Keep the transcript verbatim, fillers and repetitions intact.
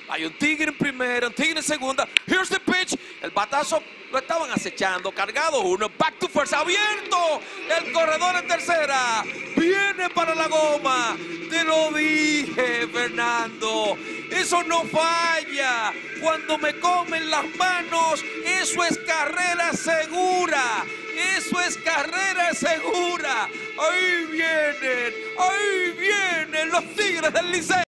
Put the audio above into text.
Hay un tigre en primera, un tigre en segunda. Here's the pitch. El batazo lo estaban acechando. Cargado uno. Back to first. Abierto. El corredor en tercera. Viene para la goma. Te lo dije, Fernando. Eso no falla. Cuando me comen las manos, eso es carrera segura. Eso es carrera segura. Ahí vienen. Ahí vienen los Tigres del Licey.